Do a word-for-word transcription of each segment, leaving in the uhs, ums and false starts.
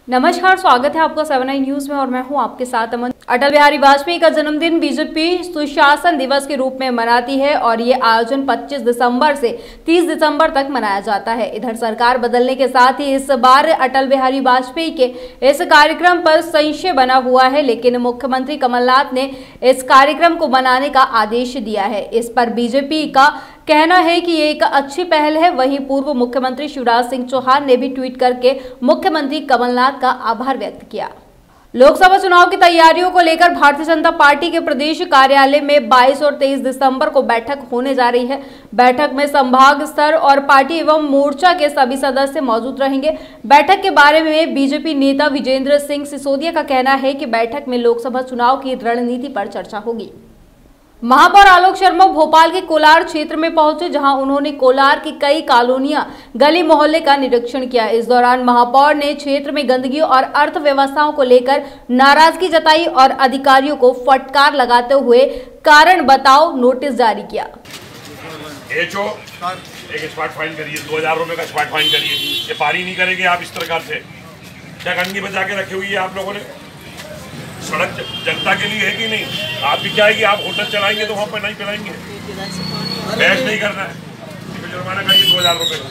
नमस्कार, स्वागत है आपका सेवन आई न्यूज में और मैं हूं आपके साथ अमन। अटल बिहारी वाजपेयी का जन्मदिन बीजेपी सुशासन दिवस के रूप में मनाती है और ये आयोजन पच्चीस दिसंबर से तीस दिसंबर तक मनाया जाता है। इधर सरकार बदलने के साथ ही इस बार अटल बिहारी वाजपेयी के इस कार्यक्रम पर संशय बना हुआ है, लेकिन मुख्यमंत्री कमलनाथ ने इस कार्यक्रम को मनाने का आदेश दिया है। इस पर बीजेपी का कहना है कि ये एक अच्छी पहल है। वहीं पूर्व मुख्यमंत्री शिवराज सिंह चौहान ने भी ट्वीट करके मुख्यमंत्री कमलनाथ का आभार व्यक्त किया। लोकसभा चुनाव की तैयारियों को लेकर भारतीय जनता पार्टी के प्रदेश कार्यालय में बाईस और तेईस दिसंबर को बैठक होने जा रही है। बैठक में संभाग स्तर और पार्टी एवं मोर्चा के सभी सदस्य मौजूद रहेंगे। बैठक के बारे में बीजेपी नेता विजेंद्र सिंह सिसोदिया का कहना है कि बैठक में लोकसभा चुनाव की रणनीति पर चर्चा होगी। महापौर आलोक शर्मा भोपाल के कोलार क्षेत्र में पहुंचे, जहां उन्होंने कोलार की कई कॉलोनियां, गली मोहल्ले का निरीक्षण किया। इस दौरान महापौर ने क्षेत्र में गंदगी और अर्थव्यवस्थाओं को लेकर नाराजगी जताई और अधिकारियों को फटकार लगाते हुए कारण बताओ नोटिस जारी किया। एचओ एक स्पॉट फाइन करिए, दो हजार रुपए का स्पॉट फाइन करिए। ये पारी नहीं करेंगे आप इस प्रकार से। क्या गंदगी बचा के रखी हुई है आप लोगों ने? सड़क जनता के लिए है कि नहीं? आप भी क्या है कि आप होटल चलाएंगे तो वहाँ पर नहीं पिलाएंगे, बहस नहीं करना है, जुर्माना करिए दो हजार रुपये।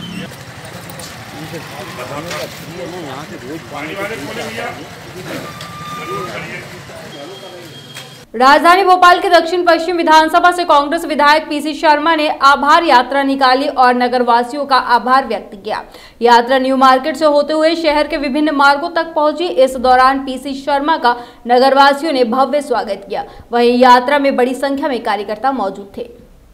राजधानी भोपाल के दक्षिण पश्चिम विधानसभा से कांग्रेस विधायक पीसी शर्मा ने आभार यात्रा निकाली और नगरवासियों का आभार व्यक्त किया। यात्रा न्यू मार्केट से होते हुए शहर के विभिन्न मार्गों तक पहुंची। इस दौरान पीसी शर्मा का नगरवासियों ने भव्य स्वागत किया। वहीं यात्रा में बड़ी संख्या में कार्यकर्ता मौजूद थे।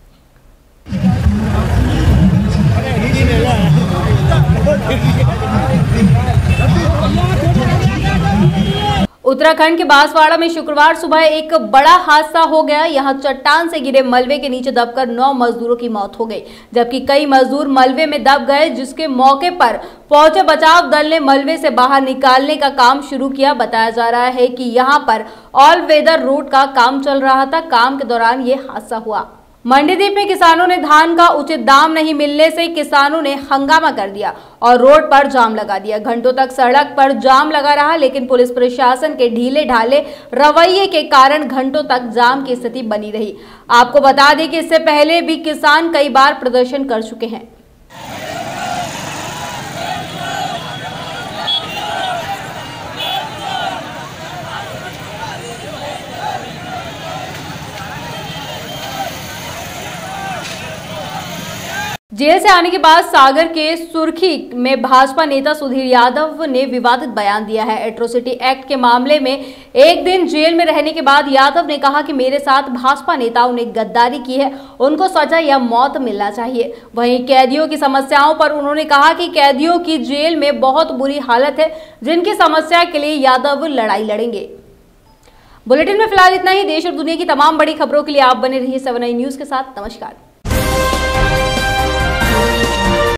उत्तराखंड के बांसवाड़ा में शुक्रवार सुबह एक बड़ा हादसा हो गया। यहां चट्टान से गिरे मलबे के नीचे दबकर नौ मजदूरों की मौत हो गई, जबकि कई मजदूर मलबे में दब गए, जिसके मौके पर पहुंचे बचाव दल ने मलबे से बाहर निकालने का काम शुरू किया। बताया जा रहा है कि यहां पर ऑल वेदर रोड का काम चल रहा था। काम के दौरान ये हादसा हुआ। मंडीदीप में किसानों ने धान का उचित दाम नहीं मिलने से किसानों ने हंगामा कर दिया और रोड पर जाम लगा दिया। घंटों तक सड़क पर जाम लगा रहा, लेकिन पुलिस प्रशासन के ढीले ढाले रवैये के कारण घंटों तक जाम की स्थिति बनी रही। आपको बता दें कि इससे पहले भी किसान कई बार प्रदर्शन कर चुके हैं। जेल से आने के बाद सागर के सुर्खी में भाजपा नेता सुधीर यादव ने विवादित बयान दिया है। एट्रोसिटी एक्ट के मामले में एक दिन जेल में रहने के बाद यादव ने कहा कि मेरे साथ भाजपा नेताओं ने गद्दारी की है, उनको सजा या मौत मिलना चाहिए। वहीं कैदियों की समस्याओं पर उन्होंने कहा कि कैदियों की जेल में बहुत बुरी हालत है, जिनकी समस्या के लिए यादव लड़ाई लड़ेंगे। बुलेटिन में फिलहाल इतना ही। देश और दुनिया की तमाम बड़ी खबरों के लिए आप बने रहिए सेवन आई न्यूज के साथ। नमस्कार।